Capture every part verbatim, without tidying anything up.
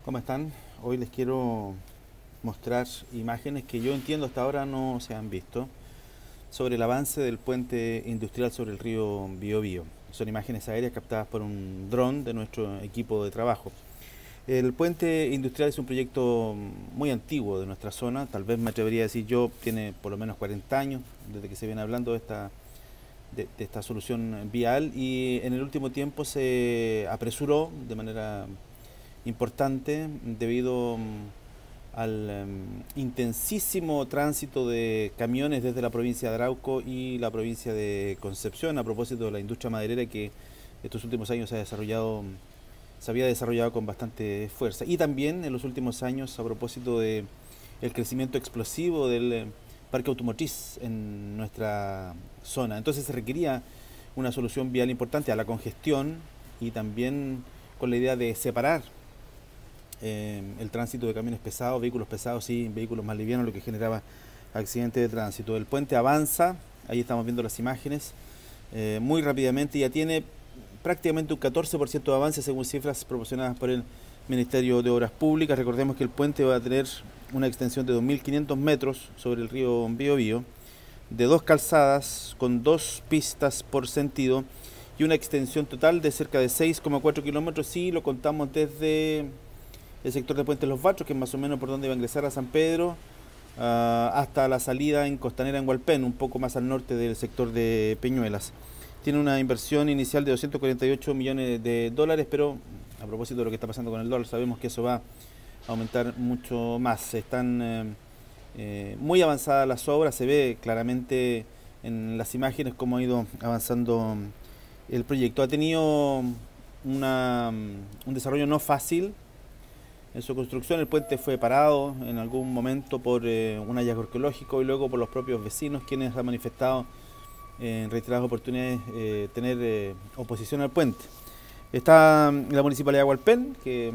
¿Cómo están? Hoy les quiero mostrar imágenes que yo entiendo hasta ahora no se han visto sobre el avance del puente industrial sobre el río Biobío. Son imágenes aéreas captadas por un dron de nuestro equipo de trabajo. El puente industrial es un proyecto muy antiguo de nuestra zona, tal vez me atrevería a decir yo, tiene por lo menos cuarenta años desde que se viene hablando de esta, de, de esta solución vial, y en el último tiempo se apresuró de manera importante debido mm, al em, intensísimo tránsito de camiones desde la provincia de Arauco y la provincia de Concepción, a propósito de la industria maderera que estos últimos años se ha desarrollado, se había desarrollado con bastante fuerza. Y también en los últimos años a propósito de el crecimiento explosivo del eh, parque automotriz en nuestra zona. Entonces se requería una solución vial importante a la congestión, y también con la idea de separar eh, el tránsito de camiones pesados, vehículos pesados y vehículos más livianos, lo que generaba accidentes de tránsito. El puente avanza, ahí estamos viendo las imágenes, eh, muy rápidamente. Ya tiene prácticamente un catorce por ciento de avance según cifras proporcionadas por el Ministerio de Obras Públicas. Recordemos que el puente va a tener una extensión de dos mil quinientos metros sobre el río Biobío, de dos calzadas con dos pistas por sentido y una extensión total de cerca de seis coma cuatro kilómetros si lo contamos desde el sector de Puente Los Vatros, que es más o menos por donde va a ingresar a San Pedro, uh, hasta la salida en Costanera en Hualpén, un poco más al norte del sector de Peñuelas. Tiene una inversión inicial de doscientos cuarenta y ocho millones de dólares, pero a propósito de lo que está pasando con el dólar, sabemos que eso va a aumentar mucho más. Están eh, eh, muy avanzadas las obras, se ve claramente en las imágenes cómo ha ido avanzando el proyecto. Ha tenido una, un desarrollo no fácil en su construcción. El puente fue parado en algún momento por eh, un hallazgo arqueológico y luego por los propios vecinos, quienes han manifestado eh, en reiteradas oportunidades eh, tener eh, oposición al puente. Está la Municipalidad de Hualpén, que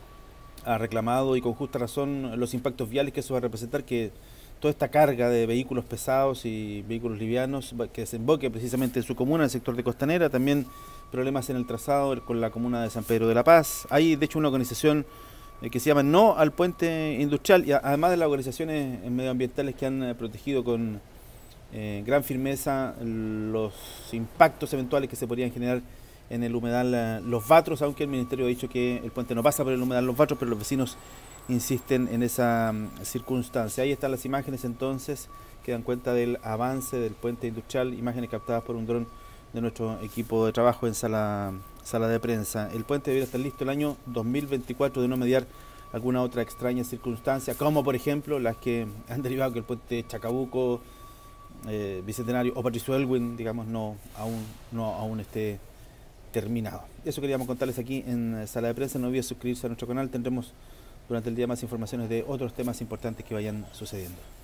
ha reclamado, y con justa razón, los impactos viales que eso va a representar, que toda esta carga de vehículos pesados y vehículos livianos que desemboque precisamente en su comuna, en el sector de Costanera. También problemas en el trazado con la comuna de San Pedro de la Paz. Hay de hecho una organización eh, que se llama No al Puente Industrial, y además de las organizaciones medioambientales que han eh, protegido con eh, gran firmeza los impactos eventuales que se podrían generar en el humedal eh, Los Vatros, aunque el Ministerio ha dicho que el puente no pasa por el humedal Los Vatros, pero los vecinos insisten en esa um, circunstancia. Ahí están las imágenes entonces que dan cuenta del avance del puente industrial, imágenes captadas por un dron de nuestro equipo de trabajo en sala, sala de prensa. El puente debería estar listo el año dos mil veinticuatro, de no mediar alguna otra extraña circunstancia, como por ejemplo las que han derivado que el puente Chacabuco, eh, Bicentenario o Patricio Elwin, digamos, no aún, no aún esté terminado. Eso queríamos contarles aquí en Sala de Prensa. No olviden suscribirse a nuestro canal, tendremos durante el día más informaciones de otros temas importantes que vayan sucediendo.